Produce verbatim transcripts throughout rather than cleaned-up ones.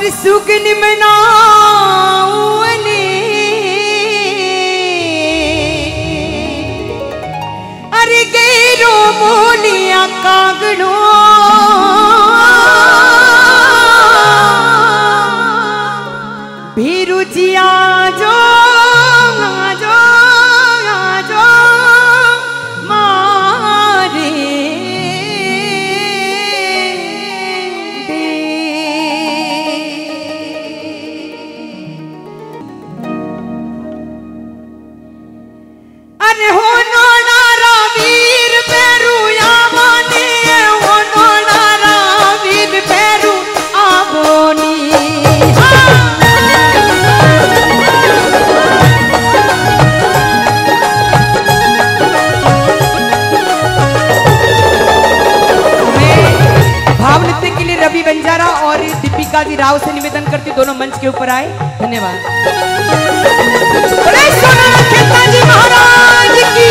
और सुगन मनाऊने अरे गेरो मोलिया कागड़ो भीरू जिया जो आजो आजो मारे दे। अरे हो नोनारा वीर पेरू आवानी हो नोनारा वीर पेरू आवोनी। रवि बंजारा और दीपिका जी राव से निवेदन करती दोनों मंच के ऊपर आए। धन्यवाद। जी महाराज की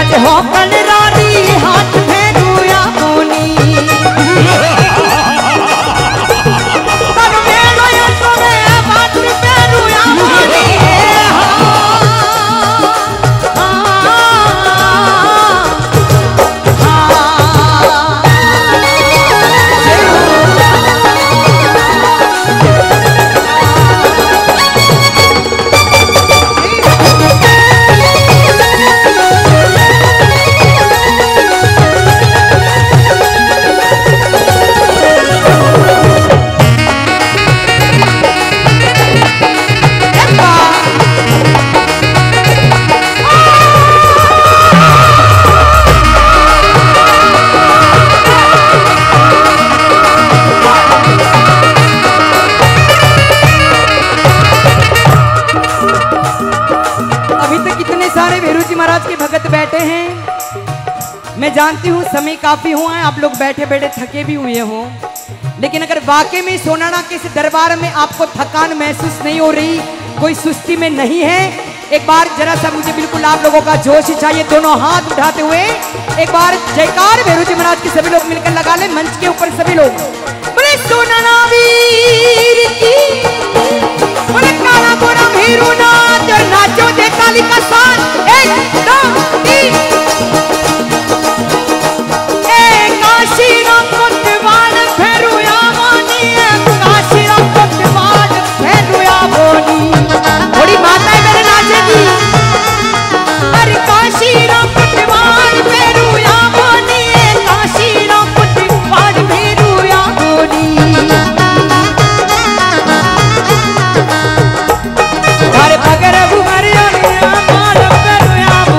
हो कलरारी हाथ फेरुया बोनी तन मेलो या तोरे हाथ फेरुया बोनी महाराज के भगत बैठे हैं। मैं जानती हूँ समय काफी हुआ है, आप लोग बैठे बैठे थके भी हुए हो, लेकिन अगर वाकई में सोनाड़ा के इस दरबार में आपको थकान महसूस नहीं हो रही, कोई सुस्ती में नहीं है, एक बार जरा सा मुझे बिल्कुल आप लोगों का जोश चाहिए। दोनों हाथ उठाते हुए एक बार जयकार भैरू जी महाराज के सभी लोग मिलकर लगा ले। मंच के ऊपर सभी लोग बोले सोनाड़ा वीर की, बोले काला गोरा भैरू नाच नाचो दे काली का साथ। एक दो तीन ए काशी राम कोतवाल भैरूया मोनी, काशी राम कोतवाल भैरूया मोनी। थोड़ी माताएं मेरे नाचेगी। अरे काशी राम कोतवाल भैरूया मोनी, काशी राम कोतवाल भैरूया मोनी। अरे पगर बुमरिया माल भैरूया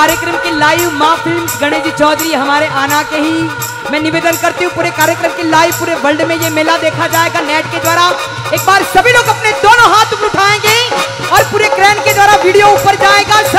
कार्यक्रम की लाइव माँ फिल्म्स गणेश जी चौधरी हमारे आना के ही मैं निवेदन करती हूँ पूरे कार्यक्रम की लाइव पूरे वर्ल्ड में ये मेला देखा जाएगा नेट के द्वारा। एक बार सभी लोग अपने दोनों हाथ ऊपर उठाएंगे और पूरे क्रैन के द्वारा वीडियो ऊपर जाएगा।